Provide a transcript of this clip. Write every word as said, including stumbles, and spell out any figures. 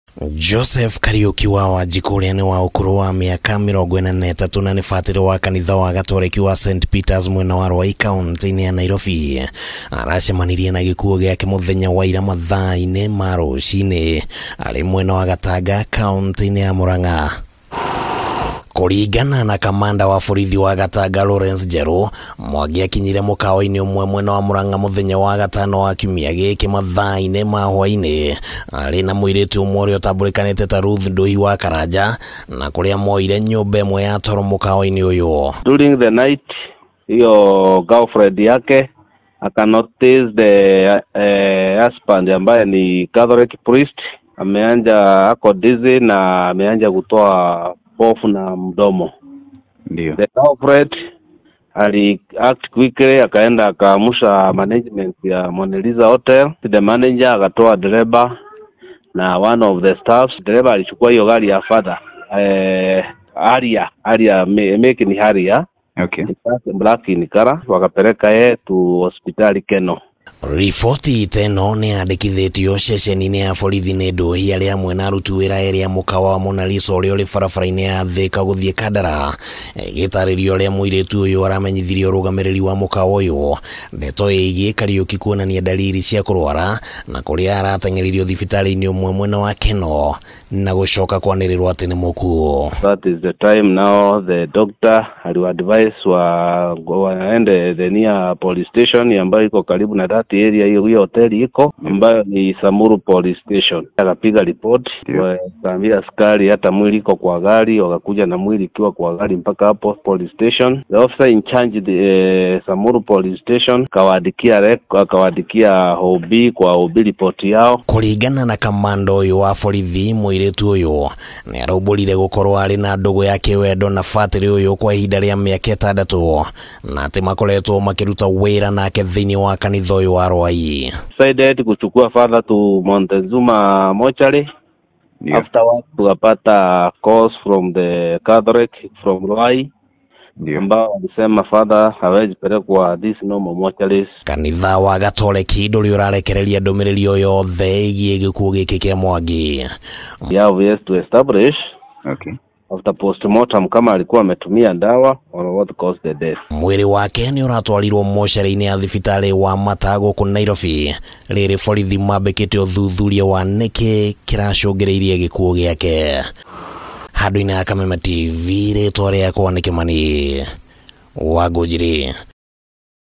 Joseph KARIUKI wa WANJIKU ni wa ukuru wa miaka mirongo ĩna na ĩtatũ na nĩ batĩri wa kanitha wa GATOREKI wa Saint Peters mwena wa R U A I kaunti-inĩ ya Nairobi aracemanirie na gĩkuũ gĩake mũthenya wa ira mathaa-inĩ ma rũcinĩ arĩ mwena wa GATANGA kaunti-inĩ ya MURANG'A. Kuringana na kamanda wa borithi wa GATANGA Lawrence Njeru, Mwangi akinyire mũkawa-inĩ ũmwe mwena wa MURANG'A mũthenya wa gatano wa kiumia gĩkĩ mathaa-inĩ ma hwaĩ-inĩ arĩ na mũiritu ũmwe ũrĩa ũtambũrĩkanĩte ta Ruth Ndũi wa Karanja na kũrĩa moire nyũmba ĩmwe ya toro mũkawa-inĩ ũyũ. During the night, hiyo girlfriend yake akanotice the uh, husband ambaye ni Catholic priest ameanja ako dizzy na ameanja kutoa pofu na mdomo. Ndio. The girlfriend ali act quickly akaenda akaamusha management ya Mona Lisa Hotel. The manager akatoa dereba na one of the staffs. Dereba alichukua hiyo gari ya father eh Aria Aria make ni Aria. Okay. Black in color wakapeleka yeye tu hospitali Keno. Riboti teno nĩ yandĩkithĩtio ceceni-inĩ ya borithi nĩ Ndũi arĩa amwe na aruti wĩra erĩ a mũkawa wa Mona Lisa ũrĩa ũrĩ barabara-inĩ ya Thika gũthiĩ Kandara. Gĩtarĩrio ũrĩa mũirĩtu ũyũ aramenyithirie ũrũgamĩrĩri wa mũkawa ũyũ ndeto ĩgiĩ KARIUKI kuonania dalili cia kũrwara na kũrĩa arateng'eririo thibitarĩ-inĩ ũmwe mwena wa Keno na gũcoka kwanĩrĩrwo atĩ nĩ mũkuũ. That is the time now the doctor aliwadvise wa waende the near police station ambayo iko karibu na that area hiyo hiyo hoteli iko ambayo ni Samuru police station. Akapiga report wakaambia askari hata mwili iko kwa gari, wakakuja na mwili ikiwa kwa gari mpaka hapo police station. The officer in charge the uh, Samuru police station kawaandikia akawaandikia O B kwa O B report yao. Kuringana na kamanda ũyũ wa borithi, mũirĩtu ũyũ nĩ araũmbũrire gũkorwo arĩ na ndũgũ yake wendo na batĩri ũyũ kwa ihinda rĩa mĩaka ĩtandatũ na atĩ makoretwo makĩruta wĩra nake thĩinĩ wa kanitha ũyũ wa R U A I. Decided kuchukua father to Montezuma mortuary. Yeah. Afterwards tukapata calls from the Catholic from R U A I. Ndio. Ambao walisema father hawezi pelekwa this normal mortuaries. Kanitha wa GATOREKI ndũrĩ ũrarekereria ndũmĩrĩri o yothe ĩgiĩ gĩkuũ gĩkĩ kĩa Mwangi. Yeah, we have to establish. Okay. After postmortem kama alikuwa ametumia dawa or what caused the death. Mwĩrĩ wake nĩ ũratwarirwo mocarĩ-inĩ ya thibitarĩ wa Mata gũkũ Nairobi rĩrĩ borithi mambĩkĩte ũthuthuria wa nĩkĩ kĩracũngĩrĩirie gĩkuũ gĩake. Handũ-inĩ ya Kameme T V rĩtwa rĩakwa nĩ Kĩmani wa Ngũnjiri.